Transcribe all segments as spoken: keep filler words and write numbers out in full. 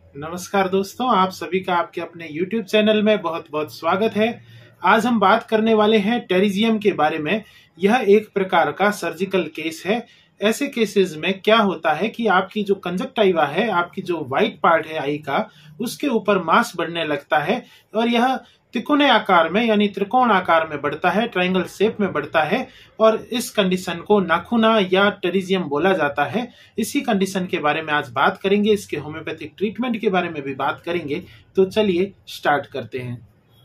नमस्कार दोस्तों, आप सभी का आपके अपने YouTube चैनल में बहुत बहुत स्वागत है। आज हम बात करने वाले हैं टेरिजियम के बारे में। यह एक प्रकार का सर्जिकल केस है। ऐसे केसेस में क्या होता है कि आपकी जो कंजक्टाइवा है, आपकी जो व्हाइट पार्ट है आई का, उसके ऊपर मांस बढ़ने लगता है और यह तिकोने आकार में यानी त्रिकोण आकार में बढ़ता है, ट्रायंगल शेप में बढ़ता है और इस कंडीशन को नाखूना या टेरिजियम बोला जाता है। इसी कंडीशन के बारे में आज बात करेंगे, इसके होम्योपैथिक ट्रीटमेंट के बारे में भी बात करेंगे। तो चलिए स्टार्ट करते हैं।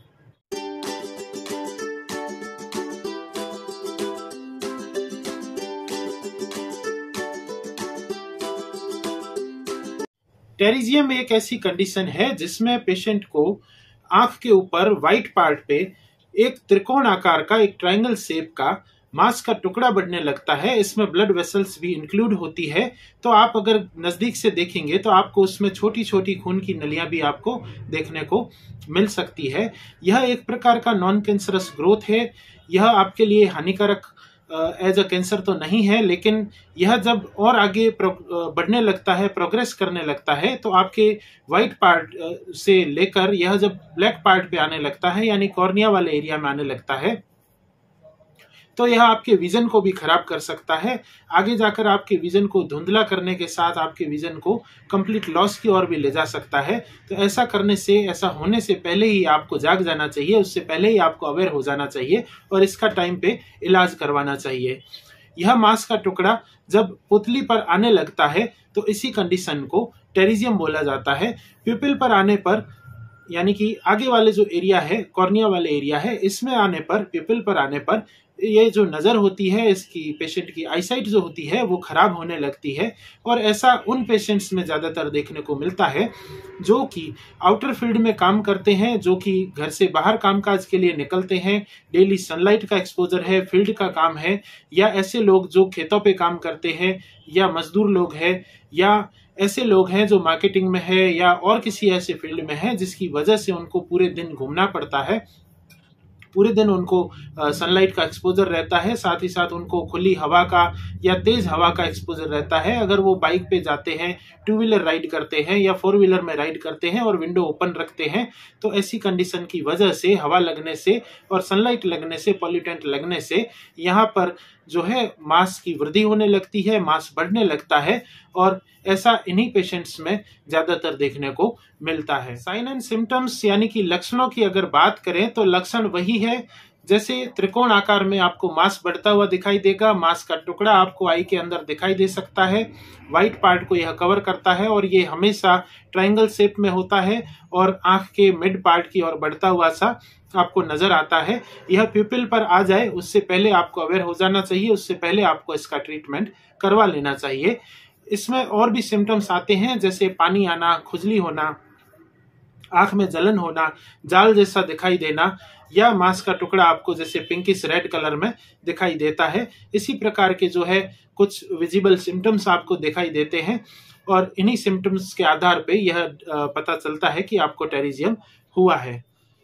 टेरिजियम एक ऐसी कंडीशन है जिसमें पेशेंट को आंख के ऊपर व्हाइट पार्ट पे एक त्रिकोण आकार का, एक ट्रायंगल शेप का मांस का टुकड़ा बढ़ने लगता है। इसमें ब्लड वेसल्स भी इंक्लूड होती है। तो आप अगर नजदीक से देखेंगे तो आपको उसमें छोटी छोटी खून की नलियां भी आपको देखने को मिल सकती है। यह एक प्रकार का नॉन कैंसरस ग्रोथ है। यह आपके लिए हानिकारक एज अ कैंसर तो नहीं है, लेकिन यह जब और आगे बढ़ने लगता है, प्रोग्रेस करने लगता है, तो आपके व्हाइट पार्ट से लेकर यह जब ब्लैक पार्ट पे आने लगता है यानी कॉर्निया वाले एरिया में आने लगता है, तो यह आपके विजन को भी खराब कर सकता है। आगे जाकर आपके विजन को धुंधला करने के साथ आपके विजन को कंप्लीट लॉस की ओर भी ले जा सकता है। तो ऐसा करने से, ऐसा होने से पहले ही आपको जाग जाना चाहिए, उससे पहले ही आपको अवेयर हो जाना चाहिए और इसका टाइम पे इलाज करवाना चाहिए। यह मांस का टुकड़ा जब पुतली पर आने लगता है तो इसी कंडीशन को टेरिजियम बोला जाता है। प्यूपिल पर आने पर यानी कि आगे वाले जो एरिया है, कॉर्निया वाले एरिया है, इसमें आने पर, पिपल पर आने पर ये जो नजर होती है, इसकी पेशेंट की आईसाइट जो होती है वो खराब होने लगती है। और ऐसा उन पेशेंट्स में ज्यादातर देखने को मिलता है जो कि आउटर फील्ड में काम करते हैं, जो कि घर से बाहर कामकाज के लिए निकलते हैं, डेली सनलाइट का एक्सपोजर है, फील्ड का काम है, या ऐसे लोग जो खेतों पे काम करते हैं, या मजदूर लोग हैं, या ऐसे लोग हैं जो मार्केटिंग में है या और किसी ऐसे फील्ड में है जिसकी वजह से उनको पूरे दिन घूमना पड़ता है, पूरे दिन उनको सनलाइट का एक्सपोजर रहता है, साथ ही साथ उनको खुली हवा का या तेज हवा का एक्सपोजर रहता है। अगर वो बाइक पे जाते हैं, टू व्हीलर राइड करते हैं या फोर व्हीलर में राइड करते हैं और विंडो ओपन रखते हैं, तो ऐसी कंडीशन की वजह से, हवा लगने से और सनलाइट लगने से, पॉल्यूटेंट लगने से यहाँ पर जो है मांस की वृद्धि होने लगती है, मांस बढ़ने लगता है और ऐसा इन्हीं पेशेंट्स में ज्यादातर देखने को मिलता है। साइन एंड सिम्टम्स यानी कि लक्षणों की अगर बात करें तो लक्षण वही है जैसे त्रिकोण आकार में आपको मांस बढ़ता हुआ दिखाई देगा, मांस का टुकड़ा आपको आई के अंदर दिखाई दे सकता है, व्हाइट पार्ट को यह कवर करता है और ये हमेशा ट्रायंगल शेप में होता है और आंख के मिड पार्ट की ओर बढ़ता हुआ सा आपको नजर आता है। यह प्यूपिल पर आ जाए उससे पहले आपको अवेयर हो जाना चाहिए, उससे पहले आपको इसका ट्रीटमेंट करवा लेना चाहिए। इसमें और भी सिम्टम्स आते हैं जैसे पानी आना, खुजली होना, आंख में जलन होना, जाल जैसा दिखाई देना, या मांस का टुकड़ा आपको जैसे पिंकिश रेड कलर में दिखाई देता है। इसी प्रकार के जो है कुछ विजिबल सिम्टम्स आपको दिखाई देते हैं और इन्हीं सिम्टम्स के आधार पे यह पता चलता है कि आपको टेरिजियम हुआ है।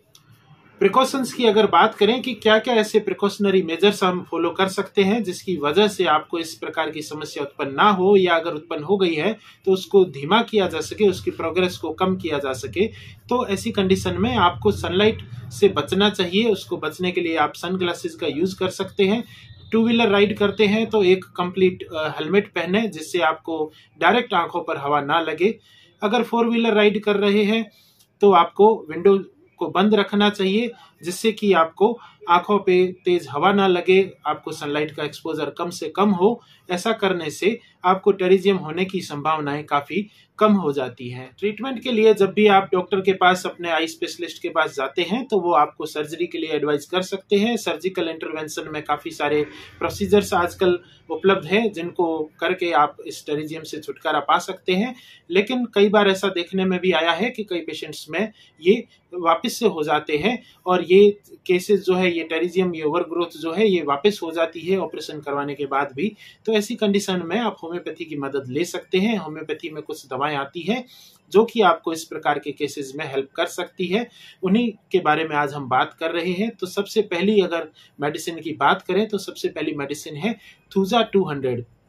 प्रिकॉशंस की अगर बात करें कि क्या क्या ऐसे प्रिकॉशनरी मेजर्स हम फॉलो कर सकते हैं जिसकी वजह से आपको इस प्रकार की समस्या उत्पन्न ना हो, या अगर उत्पन्न हो गई है तो उसको धीमा किया जा सके, उसकी प्रोग्रेस को कम किया जा सके, तो ऐसी कंडीशन में आपको सनलाइट से बचना चाहिए। उसको बचने के लिए आप सन ग्लासेस का यूज कर सकते हैं। टू व्हीलर राइड करते हैं तो एक कंप्लीट हेलमेट पहने जिससे आपको डायरेक्ट आंखों पर हवा ना लगे। अगर फोर व्हीलर राइड कर रहे हैं तो आपको विंडो को बंद रखना चाहिए जिससे कि आपको आंखों पे तेज हवा ना लगे, आपको सनलाइट का एक्सपोजर कम से कम हो। ऐसा करने से आपको टेरिजियम होने की संभावनाएं काफी कम हो जाती हैं। ट्रीटमेंट के लिए जब भी आप डॉक्टर के पास, अपने आई स्पेशलिस्ट के पास जाते हैं तो वो आपको सर्जरी के लिए एडवाइस कर सकते हैं। सर्जिकल इंटरवेंशन में काफी सारे प्रोसीजर्स आजकल उपलब्ध हैं जिनको करके आप इस टेरिजियम से छुटकारा पा सकते हैं। लेकिन कई बार ऐसा देखने में भी आया है कि कई पेशेंट्स में ये वापस से हो जाते हैं और ये केसेस जो है, ये टेरिजियम, ये ओवर ग्रोथ जो है, ये वापस हो जाती है ऑपरेशन करवाने के बाद भी। तो ऐसी कंडीशन में आप होम्योपैथी की मदद ले सकते हैं। होम्योपैथी में कुछ दवाएं आती है जो कि आपको इस प्रकार के केसेस में हेल्प कर सकती है। उन्हीं के बारे में आज हम बात कर रहे हैं। तो सबसे पहली अगर मेडिसिन की बात करें तो सबसे पहली मेडिसिन है thuja two hundred.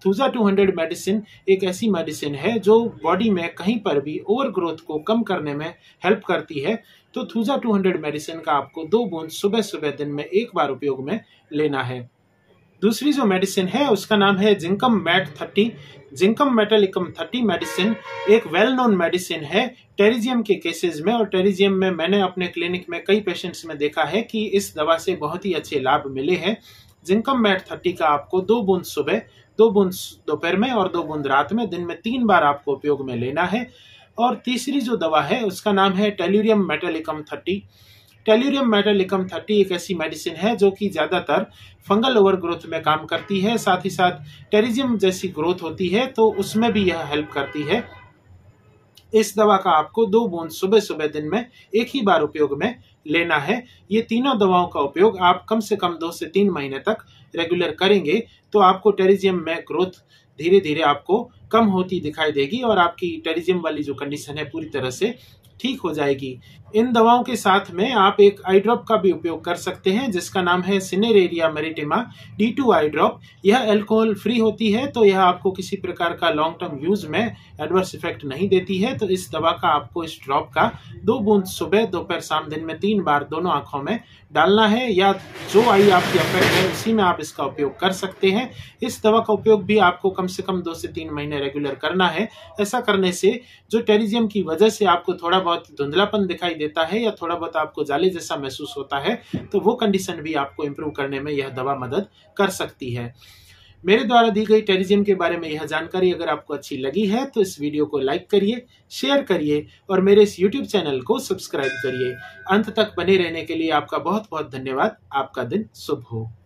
Thuja two hundred medicine एक ऐसी मेडिसिन है जो बॉडी में कहीं पर भी ओवर ग्रोथ को कम करने में हेल्प करती है। तो थूजा टू हंड्रेड मेडिसिन का आपको दो बूंद सुबह सुबह दिन में एक बार उपयोग में लेना है। दूसरी जो मेडिसिन है उसका नाम है zincum met thirty. Zincum metallicum thirty medicine एक वेल नोन मेडिसिन है टेरिजियम के केसेस में, और टेरिजियम में मैंने अपने क्लिनिक में कई पेशेंट्स में देखा है कि इस दवा से बहुत ही अच्छे लाभ मिले हैं। जिंकम मैट थर्टी का आपको दो बूंद सुबह, दो बूंद दोपहर में और दो बूंद रात में, दिन में तीन बार आपको उपयोग में लेना है। और तीसरी जो दवा है उसका नाम है tellurium metallicum thirty. Tellurium metallicum thirty एक ऐसी मेडिसिन है जो कि ज्यादातर फंगल ओवर ग्रोथ में काम करती है, साथ ही साथ टेरिजियम जैसी ग्रोथ होती है तो उसमें भी यह हेल्प करती है। इस दवा का आपको दो बूंद सुबह सुबह दिन में एक ही बार उपयोग में लेना है। ये तीनों दवाओं का उपयोग आप कम से कम दो से तीन महीने तक रेगुलर करेंगे तो आपको टेरिजियम में ग्रोथ धीरे धीरे आपको कम होती दिखाई देगी और आपकी टेरिजियम वाली जो कंडीशन है पूरी तरह से ठीक हो जाएगी। इन दवाओं के साथ में आप एक आई ड्रॉप का भी उपयोग कर सकते हैं जिसका नाम है cineraria maritima D two eye drop. यह अल्कोहल फ्री होती है तो यह आपको किसी प्रकार का लॉन्ग टर्म यूज में एडवर्स इफेक्ट नहीं देती है। तो इस दवा का आपको इस ड्रॉप का दो बूंद सुबह, दोपहर, शाम, दिन में तीन बार दोनों आंखों में डालना है, या जो आई आपकी अफेक्ट है उसी में आप इसका उपयोग कर सकते हैं। इस दवा का उपयोग भी आपको कम से कम दो से तीन महीने रेगुलर करना है। ऐसा करने से जो टेरिजियम की वजह से आपको थोड़ा बहुत धुंधलापन दिखाई देता है या थोड़ा बहुत आपको जाले जैसा महसूस होता है तो वो कंडीशन भी आपको इम्प्रूव करने में यह दवा मदद कर सकती है। मेरे द्वारा दी गई टेरिजियम के बारे में यह जानकारी अगर आपको अच्छी लगी है तो इस वीडियो को लाइक करिए, शेयर करिए और मेरे इस यूट्यूब चैनल को सब्सक्राइब करिए। अंत तक बने रहने के लिए आपका बहुत बहुत धन्यवाद। आपका दिन शुभ हो।